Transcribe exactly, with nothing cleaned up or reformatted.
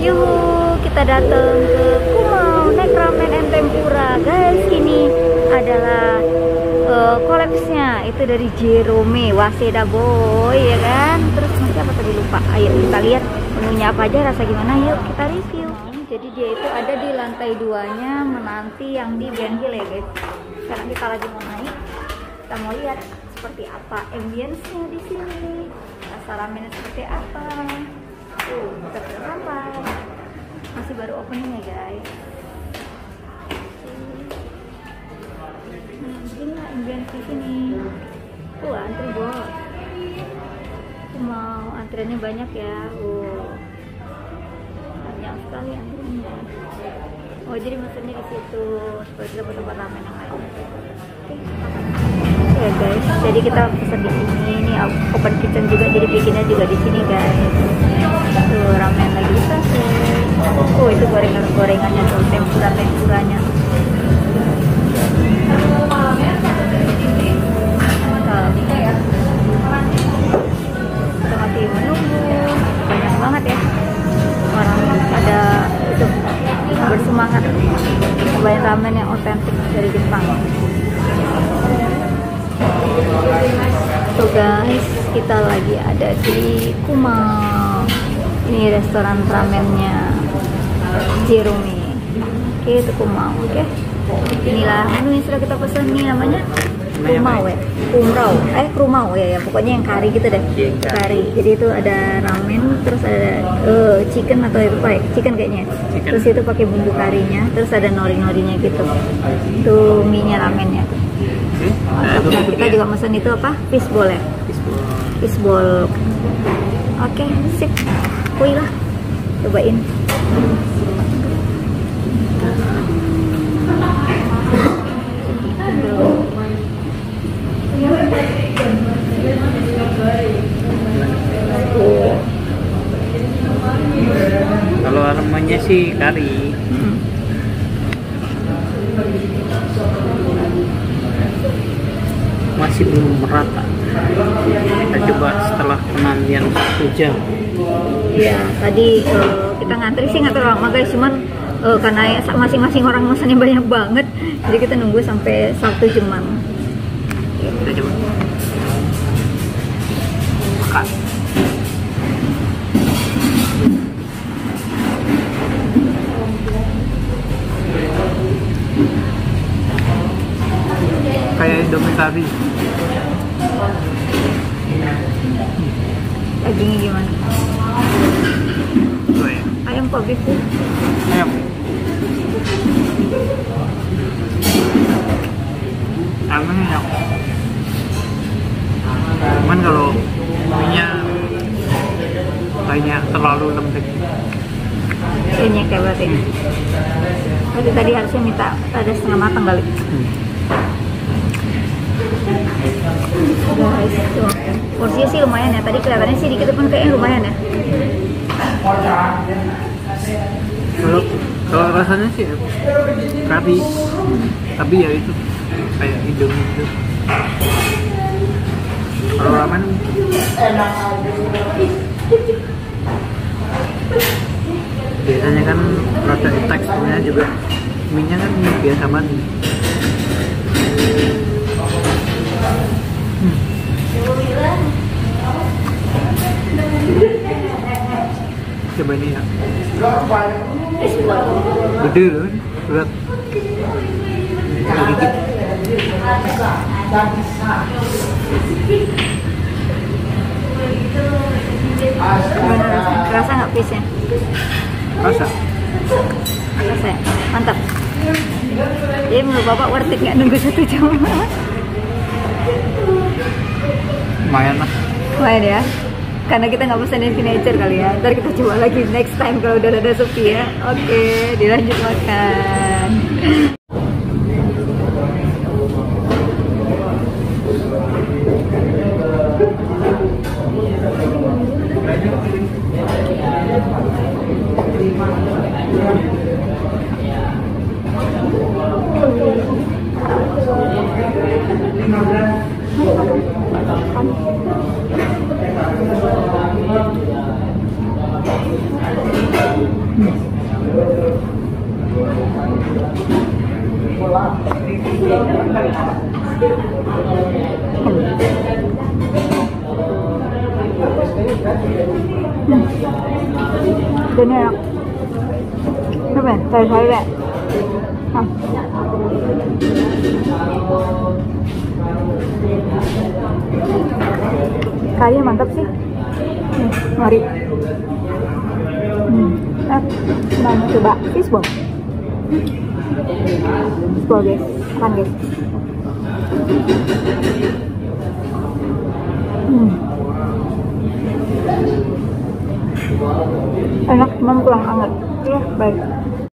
Yuhu, kita datang ke Kumau naik ramen and tempura, guys. Ini adalah uh, kolapsnya itu dari Jerome Waseda boy, ya kan. Terus nanti apa tadi lupa. Ayo kita lihat menunya apa aja, rasa gimana, yuk kita review. Jadi dia itu ada di lantai duanya menanti yang di Ben Hill ya guys. Sekarang kita lagi mau naik, kita mau lihat seperti apa ambience-nya di sini, rasa ramennya seperti apa. Tuh, kita sudah sampai. Masih baru opening ya guys. Hmm, beginilah ambience di sini. Uh, antri bos. Mau antriannya banyak ya. Uh, banyak sekali antriannya. Oh, jadi maksudnya di situ supaya kita dapat tempat ramen yang lain. Oke, ya guys. Jadi kita pesan di sini. Ini open kitchen juga, jadi bikinnya juga di sini guys. Tuh ramen lagi bisa sih. Oh, itu gorengan-gorengannya tuh, tempura-tempuranya. Kita masih menunggu. Banyak banget ya orang ada itu bersemangat cobain ramen yang otentik dari Jepang. So guys, kita lagi ada di Kumau. Ini restoran ramennya Jerome. Oke, itu Kumau. Oke, inilah menu yang sudah kita pesan nih, namanya Kumau ya, Kumrau, eh Kumau ya, ya pokoknya yang kari gitu deh, kari. Jadi itu ada ramen, terus ada uh, chicken atau itu apa? Chicken kayaknya. Chicken. Terus itu pakai bumbu karinya, terus ada nori-norinya gitu. Tuh mie-nya ramennya. Nah, kita juga pesan itu apa? Fishball ya. Fishball. Fishball. Oke, sip. Wih lah, cobain. Kalau aromanya sih kari. Hmm. Masih belum merata. Kita coba setelah penantian satu jam. Ya, tadi uh, kita ngantri sih nggak terlalu lama guys, cuman uh, karena masing-masing orang pesannya banyak banget, jadi kita nunggu sampai satu jaman. Kita coba makan. Kayak Indomie kari. Dagingnya gimana? Oh, ya. Ayam kok beef? Ayam. Ayamnya enak. Cuman kalau minyak kayaknya terlalu lembek. Ini kayak berarti. Berarti tadi harusnya minta ada setengah matang kali. Hmm. Guys, tuh porsinya sih lumayan ya. Tadi kelihatannya sih dikit pun kayaknya lumayan ya. Kalau kalau rasanya sih kari, tapi ya itu kayak Indomie itu. Kalau ramen biasanya kan rada teksturnya juga, minyak kan biasa banget. Hmm. Coba ini ya. Gede loh, berat. Sedikit. Kerasa nggak pisnya? Rasa. Rasa ya? Mantap. Jadi menurut bapak worth it nggak nunggu satu jam? Lumayan lah. Lumayan ya? Karena kita nggak pesanin signature kali ya. Ntar kita coba lagi next time kalau udah ada sepi ya. Oke, dilanjut makan. Dan enak. Apa ya? Sayur-sayur ya? Ah. Kayaknya mantap sih. Nih, mari. Hmm. Nah, mana coba fishball. Fishball guys, makan guys. Hmm. Enak, cuman kurang hangat. Ya, baik.